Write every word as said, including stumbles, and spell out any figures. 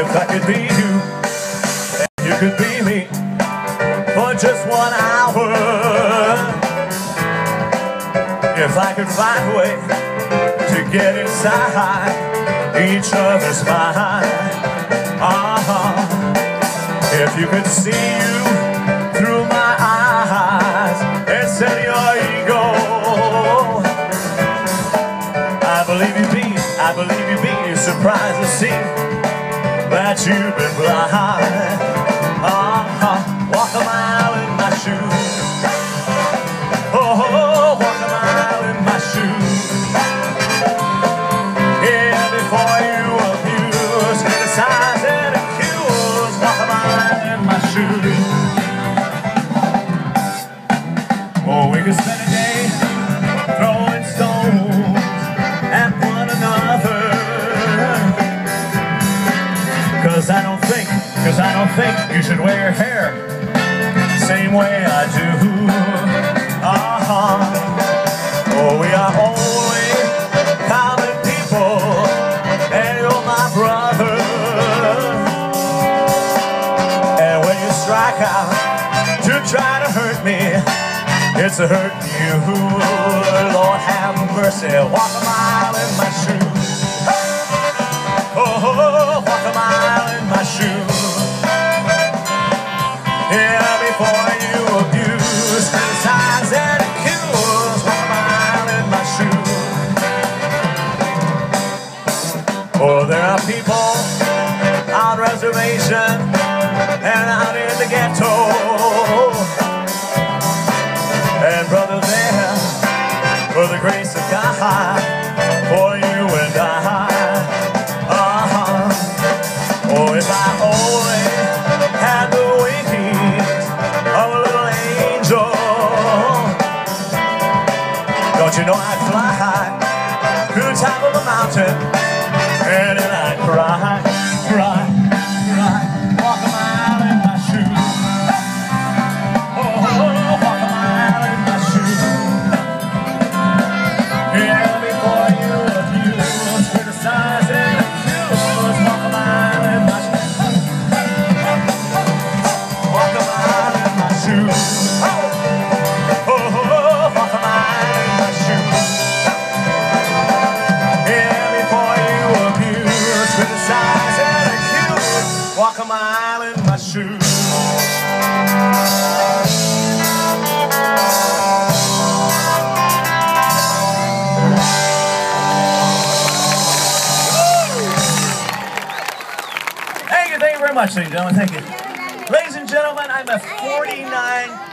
If I could be you, and you could be me for just one hour. If I could find a way to get inside each other's mind. Uh-huh. If you could see you through my eyes and sell your ego, I believe you'd be, I believe you'd be surprised to see that you've been blind. Uh-huh. Walk a mile in my shoes. Oh, walk a mile in my shoes. Yeah, before you abuse, criticize and accuse. Walk a mile in my shoes. Oh, we could spend a day throwing stones at one another. Cause I don't think, cause I don't think you should wear hair same way I do. Uh-huh. Oh, we are only common people, and you're my brother. And when you strike out to try to hurt me, it's a hurting you. Lord have mercy. Walk a mile in my shoes. Oh, walk a mile in my shoes. Yeah, before you abuse, criticize and accuse. Walk a mile in my shoes. Oh, there are people on reservation and out in the ghetto. And brother, there, for the grace of God, for you and I. Uh-huh. Oh, if I only had the wings of a little angel, don't you know I'd fly high to the top of a mountain, and then I'd cry, cry, cry. Walk a mile in my shoes. Oh, walk a mile in my shoes. Yeah, before you abuse, criticize and accuse. Walk a mile in my shoes. Walk a mile in my shoes. Oh, walk a mile in my shoes. Yeah, before you abuse, criticize and accuse. Walk a mile in my shoes. Thank you, thank you very much, ladies and gentlemen. Thank you. Ladies and gentlemen, I'm a forty-nine